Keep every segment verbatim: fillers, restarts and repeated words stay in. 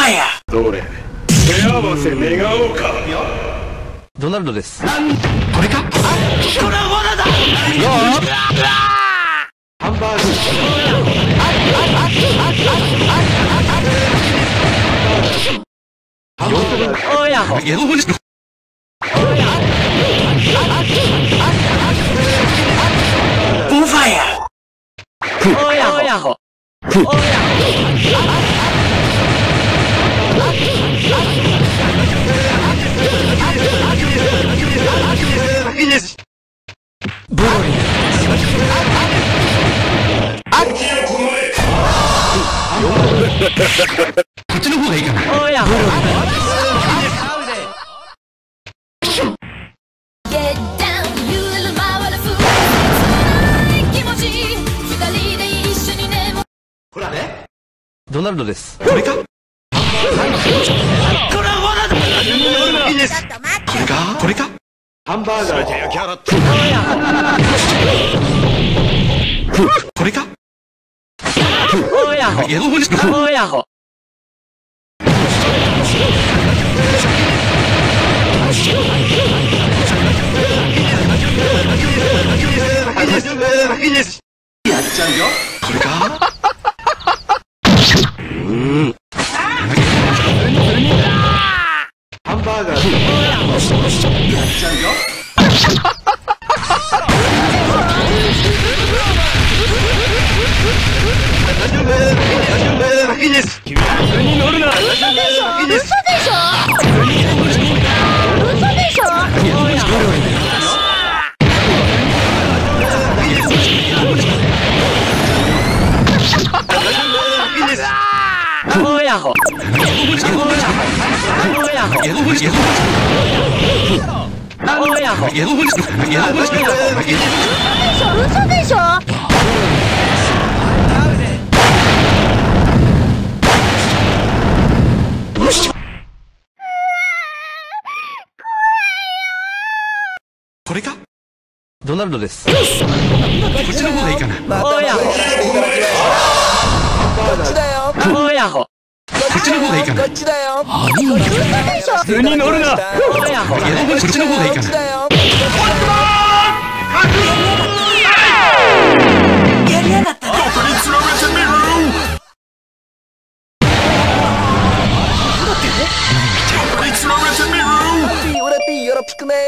ヤどれ手合わせ願おうか。 ドナルドです。 これか。これは罠だ。ハンバーグ。 おやほ。 ボンファイヤー。 おやほやほ。おやほ。ブロリー。あっ。 こっちの方がいいかな。 おやほ。 ほらね。 ドナルドです。 これか。これは罠だ。いいです。これか。これか。ハンバーガーで焼き払って。これか。 おやほ。おやほ。 いいです。やっちゃうよ。これか。うん。ハンバーガーでやっちゃうよ。いいです。君は普通に乗るな。嘘でしょ。いいです。嘘でしょ。嘘でしょ。 おやほ。おやほ。おやほ。 嘘でしょ。 これか。 ドナルドです。 こっちの方がいいかな。 おやほ。 こっちだよ。 おやほ。 こっちの方がいいかな。 こっちだよ。 普通に乗るな。 おやほ。 こっちの方がいいかな。 やりやがったな。俺ピーよろぴくね。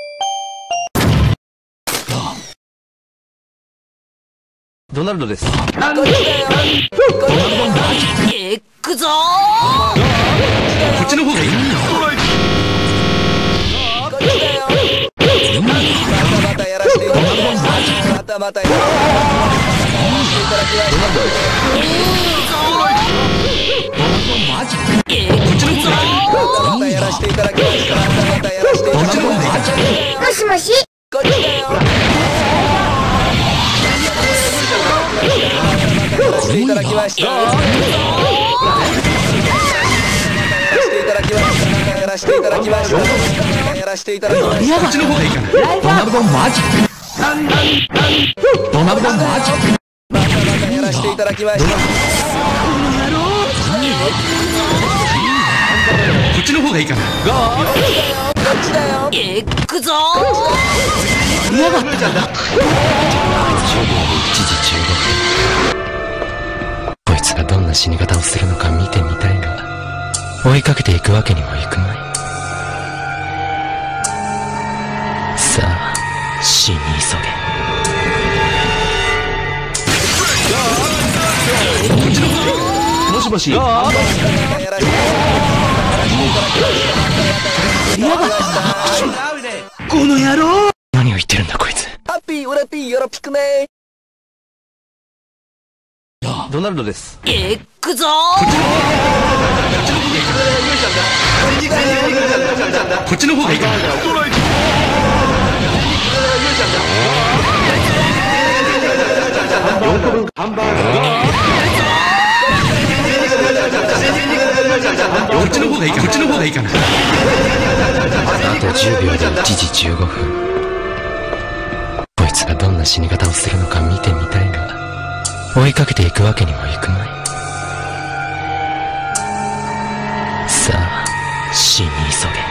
ドナルドです。 こっちだよ。行くぞー。 こっちの方がいい。 こっちだよ。またまたやらせていただきました。またまたやらせていただきました。 こっちの方がいい。 またやらせていただきました。またやらせていただきました。もしもし。こっちだよ。やらせていただきました。やらせていただきました。やらせていただきました。 こっちの方がいいかな。 ドナルドマジック。ドナルドマジック。 またまたやらせていただきました。 こっちの方がいいかな。 こっちだよ。行くぞー。 やがったな。 こいつがどんな死に方をするのか見てみたいが、追いかけていくわけにもいくまい。さあ、死に急もしもし。 やらせていただきました。 この野郎。 何を言ってるんだこいつ。 ハッピー俺ピーよろぴくね。 ドナルドです。 行くぞこっちの方がいいかな。ハンバーガー。こっちの方がいいかな。こっちの方がいいかな。 あとじゅうびょうでいちじじゅうごふん。こいつがどんな死に方をするのか見てみたいが、追いかけていくわけにもいくまい。 死に急げ。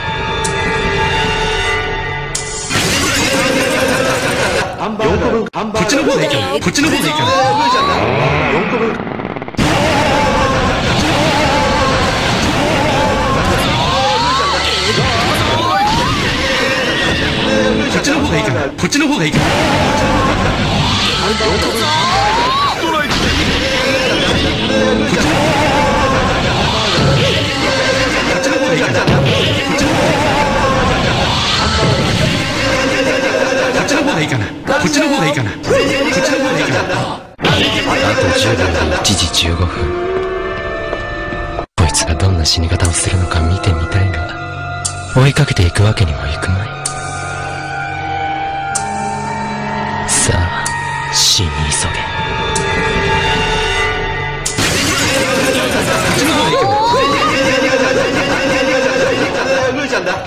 よんこぶん、こっちの方でいいかな、こっちの方でいいかな。よんこぶん。こっちの方がいいかな、こっちの方がいいかな。こっちの方がいいかな、こっちの方がいいかな、こっちの方がいいかな、こっちの方がいいかな。 あとじゅうびょうでいちじじゅうごふん。こいつがどんな死に方をするのか見てみたいが、追いかけていくわけにもいくまい。さあ死に急げ。 ムーちゃんだ。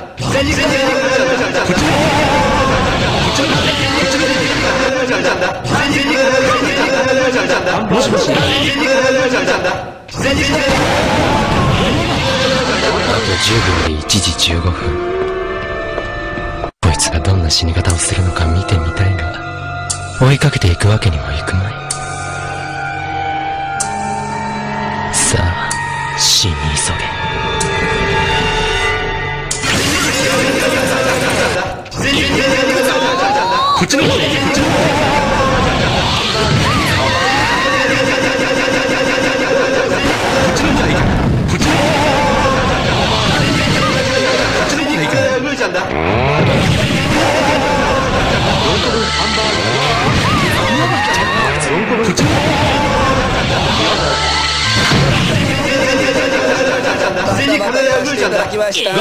もしもし。あとじゅうびょうでいちじじゅうごふん。こいつがどんな死に方をするのか見てみたいが、追いかけていくわけにもいくまい。さあ死に急げ。 こっちの方でいい、こっちの方でいい。こっちの方がいいかな、こっちの方がいいかな。ムーちゃんだ。こっちの方していただきました。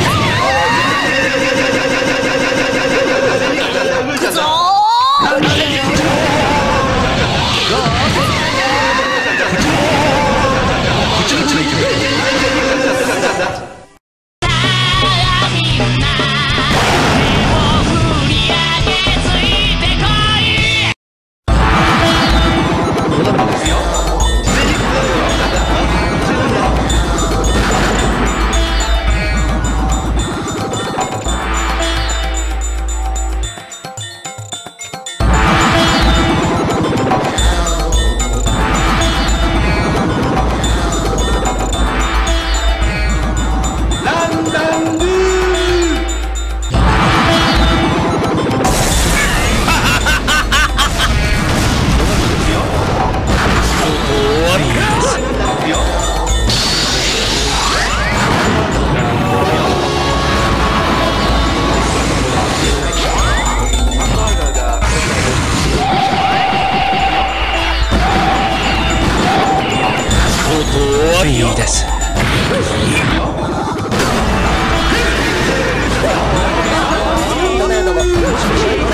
いいです。 トレードも